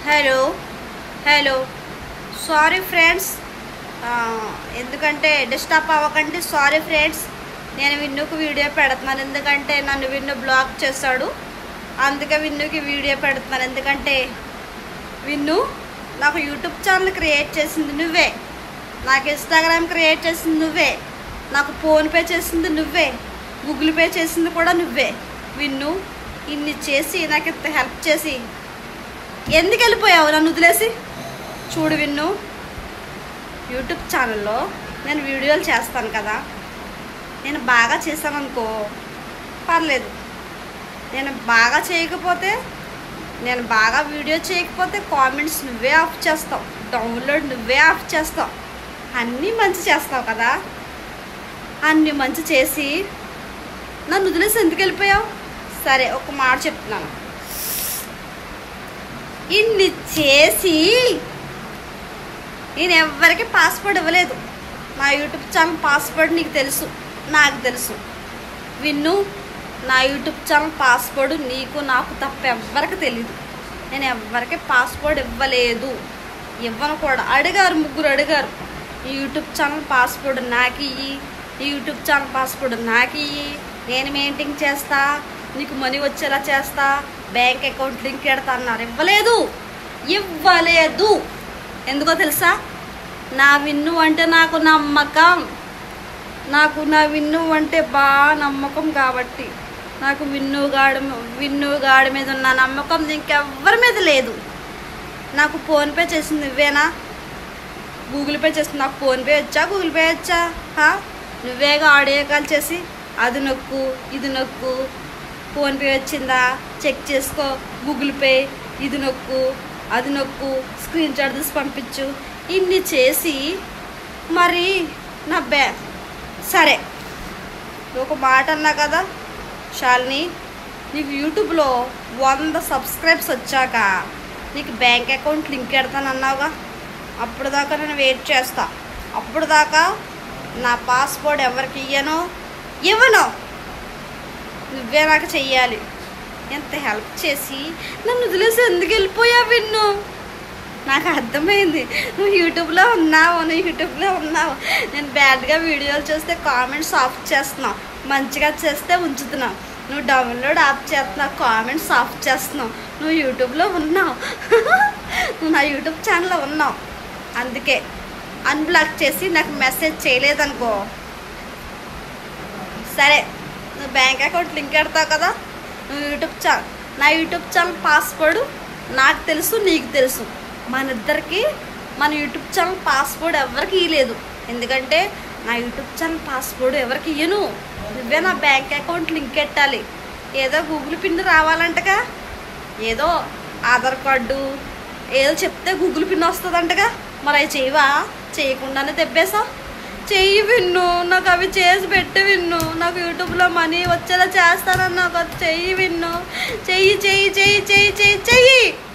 Hello hello sorry friends, ఎందుకంటే disturb అవ్వకండి. Sorry friends, నేను విన్నుకు వీడియో పెడుతున్నాను. ఎందుకంటే నన్ను విన్ను బ్లాక్ చేశాడు, అందుకే విన్నుకి వీడియో పెడుతున్నాను. ఎందుకంటే విన్ను నాకు యూట్యూబ్ ఛానల్ క్రియేట్ చేసింది నువ్వే, నాకు ఇన్స్టాగ్రామ్ క్రియేట్ చేసింది నువ్వే, నాకు ఫోన్పే చేసింది నువ్వే, గూగుల్ పే చేసింది కూడా నువ్వే. విన్ను ఇన్ని చేసి నాకు ఇంత హెల్ప్ చేసి ఎందుకు వెళ్ళిపోయావు నన్ను వదిలేసి? చూడు విన్ను, యూట్యూబ్ ఛానల్లో నేను వీడియోలు చేస్తాను కదా, నేను బాగా చేశాననుకో పర్లేదు. నేను బాగా చేయకపోతే, నేను బాగా వీడియో చేయకపోతే కామెంట్స్ నువ్వే ఆఫ్ చేస్తావు, డౌన్లోడ్ నువ్వే ఆఫ్ చేస్తావు, అన్నీ మంచి చేస్తావు కదా. అన్నీ మంచి చేసి నన్ను వదిలేసి ఎందుకు వెళ్ళిపోయావు? సరే ఒక మాట చెప్తున్నాను, ఇన్ని చేసి నేను ఎవరికి పాస్వర్డ్ ఇవ్వలేదు. నా యూట్యూబ్ ఛానల్ పాస్వర్డ్ నీకు తెలుసు, నాకు తెలుసు. విన్ను, నా యూట్యూబ్ ఛానల్ పాస్వర్డ్ నీకు నాకు తప్ప ఎవ్వరికి తెలీదు. నేను ఎవరికి పాస్వర్డ్ ఇవ్వలేదు, ఇవ్వను కూడా. అడిగారు, ముగ్గురు అడిగారు, ఈ యూట్యూబ్ ఛానల్ పాస్వర్డ్ నాకు ఇయ్యి, ఈ యూట్యూబ్ ఛానల్ పాస్వర్డ్ నాకు ఇయ్యి, నేను మెయింటైన్ చేస్తా, నీకు మనీ వచ్చేలా చేస్తా, బ్యాంక్ అకౌంట్ లింక్ పెడతా అన్నారు. ఇవ్వలేదు. ఎందుకో తెలుసా? నా విన్ను అంటే నాకు నమ్మకం, నాకు నా విన్ను అంటే బాగా నమ్మకం కాబట్టి, నాకు విన్ను గాడి మీద ఉన్న నమ్మకం ఇంకెవ్వరి మీద లేదు. నాకు ఫోన్పే చేసింది నువ్వేనా? గూగుల్ పే చేసింది. నాకు ఫోన్పే వచ్చా, గూగుల్ పే వచ్చా? నువ్వేగా ఆడియో కాల్ చేసి అది నొక్కు, ఇది నొక్కు, ఫోన్పే వచ్చిందా చెక్ చేసుకో, గూగుల్ పే, ఇది నొక్కు, అది నొక్కు, స్క్రీన్ షాట్ తీసి పంపించు, ఇన్ని చేసి మరి నా సరే ఒక మాట అన్నా కదా శాలిని, నీకు యూట్యూబ్లో 100 సబ్స్క్రైబ్స్ వచ్చాక నీకు బ్యాంక్ అకౌంట్ లింక్ పెడతానన్నావుగా, అప్పుడు దాకా నేను వెయిట్ చేస్తా. అప్పుడు దాకా నా పాస్వర్డ్ ఎవరికి ఇవ్వను, నువ్వే నాకు చెయ్యాలి. ఎంత హెల్ప్ చేసి నన్ను వదిలేసి ఎందుకు వెళ్ళిపోయావు విన్ను? నాకు అర్థమైంది, నువ్వు యూట్యూబ్లో ఉన్నావు. నేను బ్యాడ్గా వీడియోలు చూస్తే కామెంట్స్ ఆఫ్ చేస్తున్నావు, మంచిగా చేస్తే ఉంచుతున్నావు. నువ్వు డౌన్లోడ్ ఆఫ్ చేస్తున్నావు, కామెంట్స్ ఆఫ్ చేస్తున్నావు. నువ్వు యూట్యూబ్లో ఉన్నావు, నువ్వు నా యూట్యూబ్ ఛానల్లో ఉన్నావు. అందుకే అన్బ్లాక్ చేసి నాకు మెసేజ్ చేయలేదనుకో, సరే నువ్వు బ్యాంక్ అకౌంట్ లింక్ పెడతావు కదా, నువ్వు నా యూట్యూబ్ ఛానల్ పాస్వర్డ్ నాకు తెలుసు, నీకు తెలుసు. మన యూట్యూబ్ ఛానల్ పాస్వర్డ్ ఎవరికి ఇవ్వలేదు. ఎందుకంటే నా యూట్యూబ్ ఛానల్ పాస్వర్డ్ ఎవరికి ఇయ్యను, నువ్వే నా బ్యాంక్ అకౌంట్ లింక్ పెట్టాలి. ఏదో గూగుల్ పిన్ రావాలంటగా, ఏదో ఆధార్ కార్డు ఏదో చెప్తే గూగుల్ పిన్ వస్తుందంటగా, మరి అవి చేయవా? చేయకుండానే తెప్పేసా. చెయ్యి విన్ను, నాకు అవి చేసి పెట్టి విన్ను, నాకు యూట్యూబ్లో మనీ వచ్చేలా చేస్తానన్నా, చెయ్యి విన్ను, చెయ్యి.